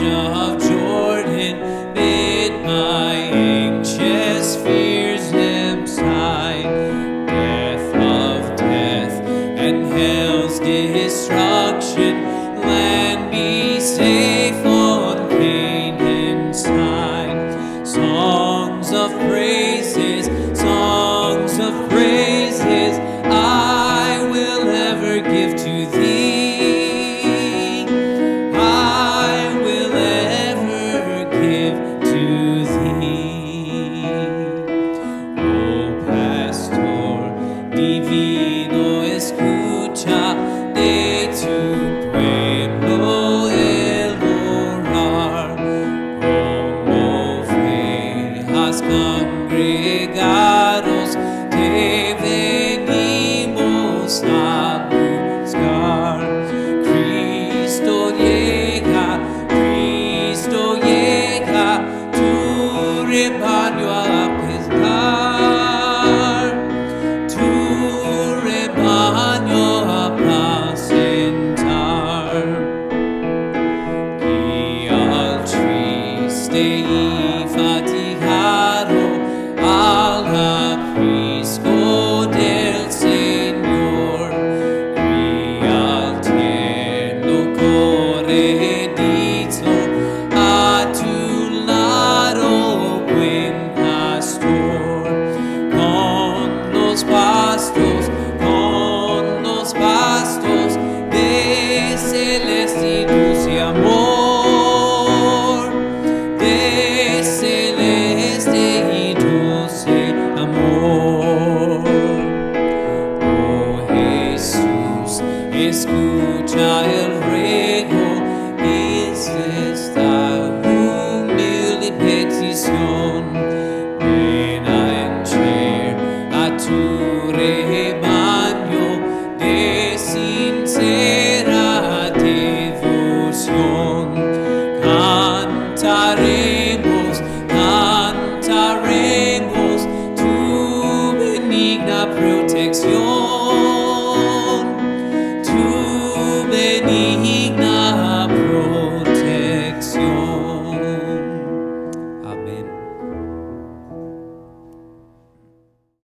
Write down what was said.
of Jordan, bid my anxious fears subside. Death of death and hell's destruction, land me safe on Canaan's side. Songs of praises, I will ever give to thee. I will ever give to thee. Oh, pastor, divino, escucha de tu pueblo el orar. Como ovejas congregados te venimos a buscar. Cristo llega, tu rebaño a apacentar, tu rebaño a apacentar. Guía al triste y fatigado al aprisco del Señor. Guía al tierno corredito a tu lado, buen pastor. Con los pastos de celeste y dulce amor, de celeste y dulce amor. Oh Jesús, escucha el ruego, es esta humilde petición.